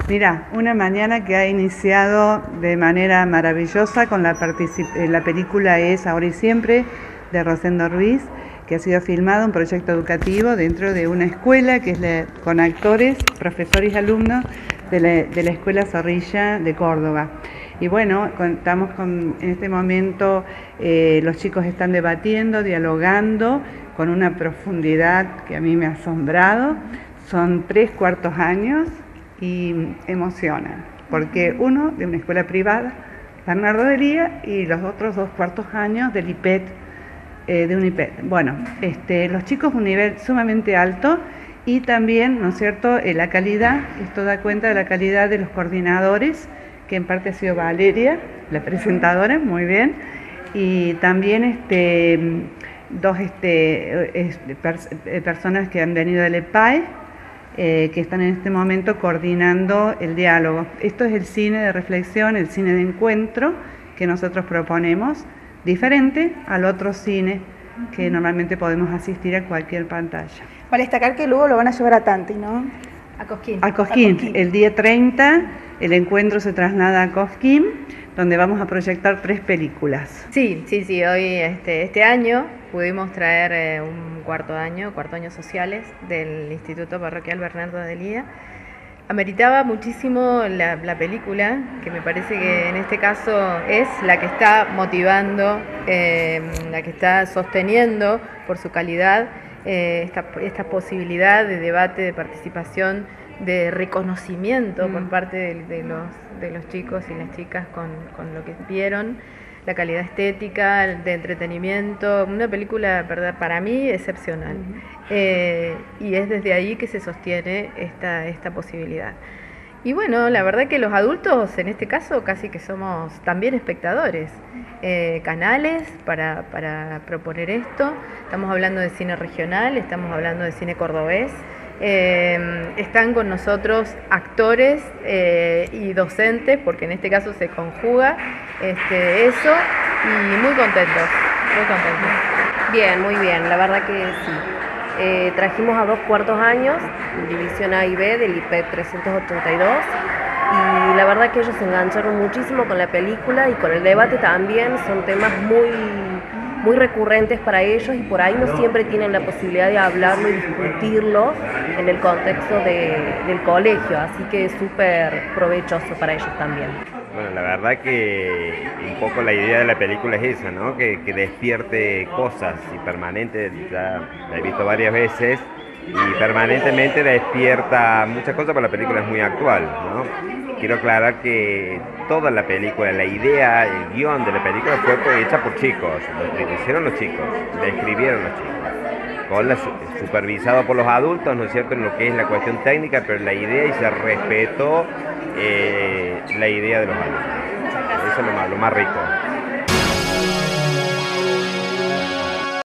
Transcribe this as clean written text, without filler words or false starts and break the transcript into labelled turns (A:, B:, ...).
A: Mira, una mañana que ha iniciado de manera maravillosa con la película Es Ahora y Siempre de Rosendo Ruiz, que ha sido filmado un proyecto educativo dentro de una escuela que es con actores, profesores y alumnos de la Escuela Zorrilla de Córdoba. Y bueno, estamos en este momento, los chicos están debatiendo, dialogando con una profundidad que a mí me ha asombrado. Son 3 cuartos años y emocionan, porque uno de una escuela privada, Bernardo de Lía, y los otros 2 cuartos años del IPET, de un IPET. Bueno, los chicos un nivel sumamente alto y también, ¿no es cierto?, la calidad, esto da cuenta de la calidad de los coordinadores, que en parte ha sido Valeria, la presentadora, muy bien, y también dos personas que han venido del EPAE, que están en este momento coordinando el diálogo. Esto es el cine de reflexión, el cine de encuentro que nosotros proponemos, diferente al otro cine que normalmente podemos asistir a cualquier pantalla.
B: Vale destacar que luego lo van a llevar a Tanti, ¿no?
A: A Cosquín. El día 30 el encuentro se traslada a Cosquín, donde vamos a proyectar 3 películas.
C: Sí, hoy este año pudimos traer un cuarto año sociales del Instituto Parroquial Bernardo de Lía. Ameritaba muchísimo la película, que me parece que en este caso es la que está motivando, la que está sosteniendo por su calidad esta posibilidad de debate, de participación, de reconocimiento por parte de los chicos y las chicas con lo que vieron, la calidad estética, de entretenimiento, una película, verdad, para mí excepcional. Y es desde ahí que se sostiene esta posibilidad. Y bueno, la verdad que los adultos en este caso casi que somos también espectadores, canales para proponer esto. Estamos hablando de cine regional, estamos hablando de cine cordobés. Están con nosotros actores y docentes, porque en este caso se conjuga eso, y muy contentos.
D: Bien, muy bien, la verdad que sí. Trajimos a 2 cuartos años, división A y B del IPET 382, y la verdad que ellos se engancharon muchísimo con la película y con el debate también. Son temas muy recurrentes para ellos y por ahí no siempre tienen la posibilidad de hablarlo y discutirlo en el contexto del colegio, así que es súper provechoso para ellos también.
E: Bueno, la verdad que un poco la idea de la película es esa, ¿no? Que despierte cosas y permanente, ya la he visto varias veces, y permanentemente despierta muchas cosas, pero la película es muy actual, ¿no? Quiero aclarar que toda la película, la idea, el guión de la película fue hecha por chicos, lo hicieron los chicos, lo escribieron los chicos, supervisado por los adultos, ¿no es cierto?, en lo que es la cuestión técnica, pero la idea, y se respetó la idea de los adultos. Eso es lo más rico.